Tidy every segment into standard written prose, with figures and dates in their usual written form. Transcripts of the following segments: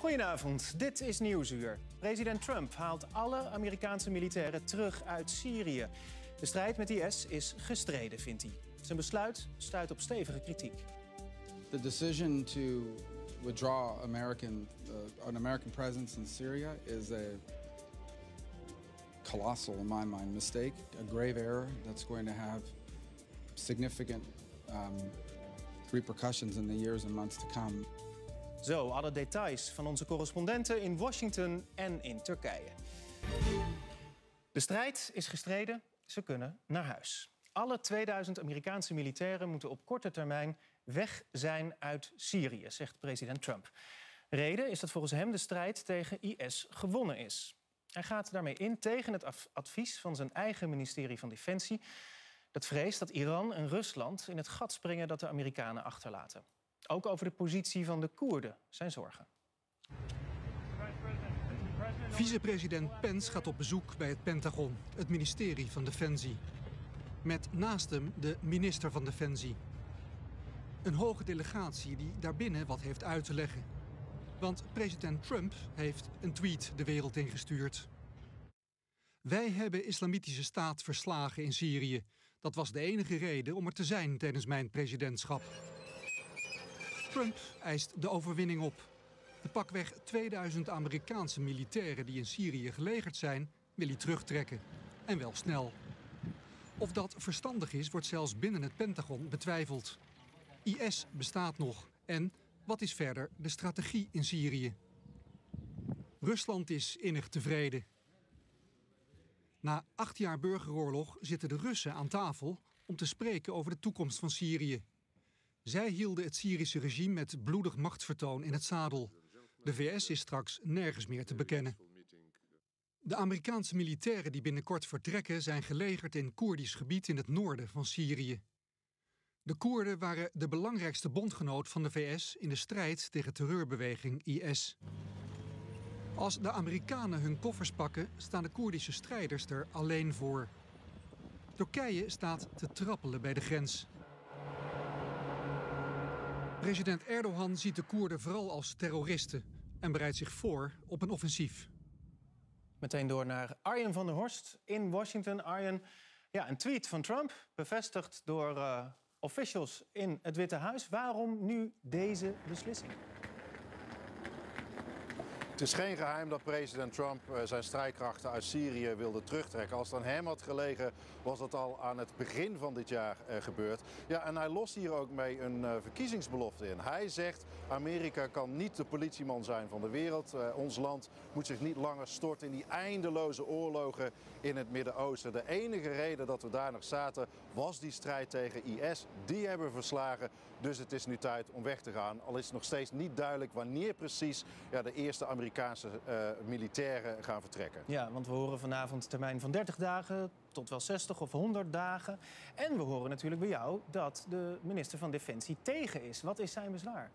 Goedenavond, dit is Nieuwsuur. President Trump haalt alle Amerikaanse militairen terug uit Syrië. De strijd met IS is gestreden, vindt hij. Zijn besluit stuit op stevige kritiek. The decision to withdraw an American presence in Syria is a colossal, in my mind, mistake, a grave error that's going to have significant repercussions in the years and months to come. Zo, alle details van onze correspondenten in Washington en in Turkije. De strijd is gestreden, ze kunnen naar huis. Alle 2000 Amerikaanse militairen moeten op korte termijn weg zijn uit Syrië, zegt president Trump. Reden is dat volgens hem de strijd tegen IS gewonnen is. Hij gaat daarmee in tegen het advies van zijn eigen ministerie van Defensie, dat vreest dat Iran en Rusland in het gat springen dat de Amerikanen achterlaten. Ook over de positie van de Koerden zijn zorgen. Vicepresident Pence gaat op bezoek bij het Pentagon, het ministerie van Defensie. Met naast hem de minister van Defensie. Een hoge delegatie die daarbinnen wat heeft uit te leggen. Want president Trump heeft een tweet de wereld ingestuurd. Wij hebben Islamitische Staat verslagen in Syrië. Dat was de enige reden om er te zijn tijdens mijn presidentschap. Trump eist de overwinning op. De pakweg 2000 Amerikaanse militairen die in Syrië gelegerd zijn, wil hij terugtrekken. En wel snel. Of dat verstandig is, wordt zelfs binnen het Pentagon betwijfeld. IS bestaat nog. En wat is verder de strategie in Syrië? Rusland is innig tevreden. Na 8 jaar burgeroorlog zitten de Russen aan tafel om te spreken over de toekomst van Syrië. Zij hielden het Syrische regime met bloedig machtsvertoon in het zadel. De VS is straks nergens meer te bekennen. De Amerikaanse militairen die binnenkort vertrekken zijn gelegerd in Koerdisch gebied in het noorden van Syrië. De Koerden waren de belangrijkste bondgenoot van de VS in de strijd tegen terreurbeweging IS. Als de Amerikanen hun koffers pakken, staan de Koerdische strijders er alleen voor. Turkije staat te trappelen bij de grens. President Erdogan ziet de Koerden vooral als terroristen en bereidt zich voor op een offensief. Meteen door naar Arjen van der Horst in Washington. Arjen, ja, een tweet van Trump, bevestigd door officials in het Witte Huis. Waarom nu deze beslissing? Het is geen geheim dat president Trump zijn strijdkrachten uit Syrië wilde terugtrekken. Als het aan hem had gelegen, was dat al aan het begin van dit jaar gebeurd. Ja, en hij lost hier ook mee een verkiezingsbelofte in. Hij zegt, Amerika kan niet de politieman zijn van de wereld. Ons land moet zich niet langer storten in die eindeloze oorlogen in het Midden-Oosten. De enige reden dat we daar nog zaten, was die strijd tegen IS. Die hebben we verslagen, dus het is nu tijd om weg te gaan. Al is het nog steeds niet duidelijk wanneer precies de eerste Amerikaanse militairen gaan vertrekken. Ja, want we horen vanavond een termijn van 30 dagen tot wel 60 of 100 dagen. En we horen natuurlijk bij jou dat de minister van Defensie tegen is. Wat is zijn bezwaar?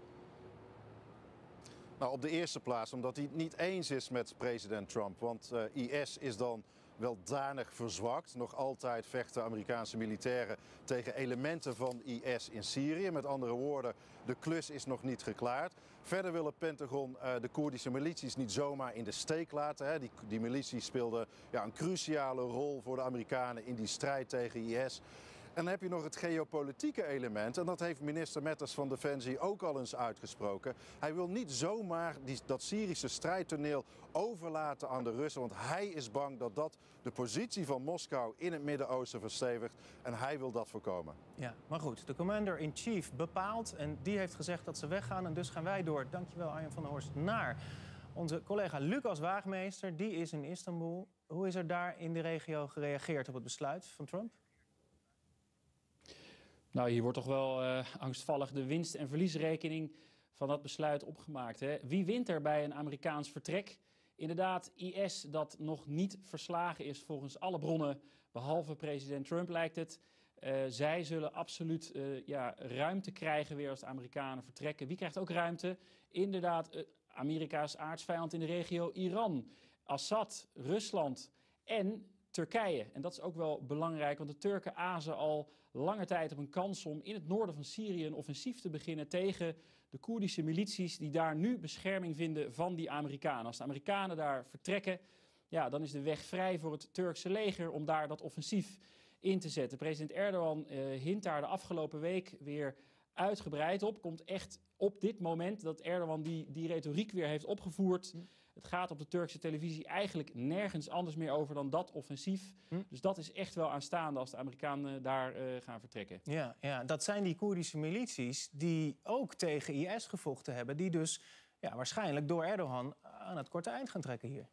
Nou, op de eerste plaats omdat hij het niet eens is met president Trump. Want IS is dan wel danig verzwakt. Nog altijd vechten Amerikaanse militairen tegen elementen van IS in Syrië. Met andere woorden, de klus is nog niet geklaard. Verder wil het Pentagon de Koerdische milities niet zomaar in de steek laten. Die milities speelden een cruciale rol voor de Amerikanen in die strijd tegen IS. En dan heb je nog het geopolitieke element. En dat heeft minister Mattis van Defensie ook al eens uitgesproken. Hij wil niet zomaar dat Syrische strijdtoneel overlaten aan de Russen. Want hij is bang dat dat de positie van Moskou in het Midden-Oosten verstevigt. En hij wil dat voorkomen. Ja, maar goed, de commander-in-chief bepaalt. En die heeft gezegd dat ze weggaan. En dus gaan wij door, dankjewel Arjen van der Horst, naar onze collega Lucas Waagmeester. Die is in Istanbul. Hoe is er daar in de regio gereageerd op het besluit van Trump? Nou, hier wordt toch wel angstvallig de winst- en verliesrekening van dat besluit opgemaakt. Hè? Wie wint er bij een Amerikaans vertrek? Inderdaad, IS dat nog niet verslagen is volgens alle bronnen, behalve president Trump lijkt het. Zij zullen absoluut ruimte krijgen weer als de Amerikanen vertrekken. Wie krijgt ook ruimte? Inderdaad, Amerika's aardsvijand in de regio, Iran, Assad, Rusland en Turkije. En dat is ook wel belangrijk, want de Turken azen al lange tijd op een kans om in het noorden van Syrië een offensief te beginnen tegen de Koerdische milities die daar nu bescherming vinden van die Amerikanen. Als de Amerikanen daar vertrekken, ja, dan is de weg vrij voor het Turkse leger om daar dat offensief in te zetten. President Erdogan hint daar de afgelopen week weer uitgebreid op. Komt echt op dit moment dat Erdogan die retoriek weer heeft opgevoerd. Het gaat op de Turkse televisie eigenlijk nergens anders meer over dan dat offensief. Dus dat is echt wel aanstaande als de Amerikanen daar gaan vertrekken. Ja, dat zijn die Koerdische milities die ook tegen IS gevochten hebben. Die dus waarschijnlijk door Erdogan aan het korte eind gaan trekken hier.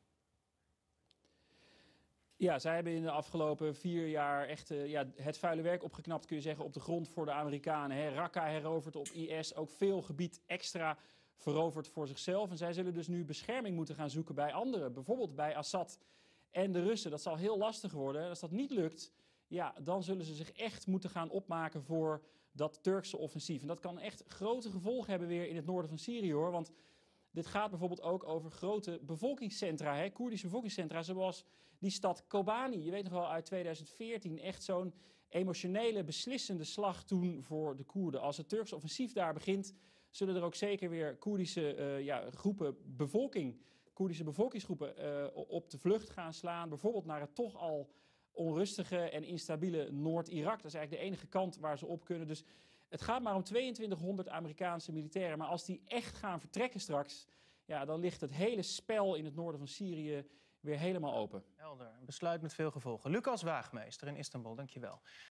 Ja, zij hebben in de afgelopen 4 jaar echt het vuile werk opgeknapt, kun je zeggen, op de grond voor de Amerikanen. Hè. Raqqa heroverd op IS, ook veel gebied extra veroverd voor zichzelf. En zij zullen dus nu bescherming moeten gaan zoeken bij anderen. Bijvoorbeeld bij Assad en de Russen. Dat zal heel lastig worden. Als dat niet lukt, ja, dan zullen ze zich echt moeten gaan opmaken voor dat Turkse offensief. En dat kan echt grote gevolgen hebben weer in het noorden van Syrië, hoor. Want dit gaat bijvoorbeeld ook over grote bevolkingscentra, hè, Koerdische bevolkingscentra, zoals die stad Kobani. Je weet nog wel uit 2014, echt zo'n emotionele, beslissende slag toen voor de Koerden. Als het Turkse offensief daar begint, zullen er ook zeker weer Koerdische Koerdische bevolkingsgroepen op de vlucht gaan slaan. Bijvoorbeeld naar het toch al onrustige en instabiele Noord-Irak. Dat is eigenlijk de enige kant waar ze op kunnen. Dus het gaat maar om 2200 Amerikaanse militairen. Maar als die echt gaan vertrekken straks, ja, dan ligt het hele spel in het noorden van Syrië weer helemaal open. Helder. Een besluit met veel gevolgen. Lucas Waagmeester in Istanbul, dankjewel.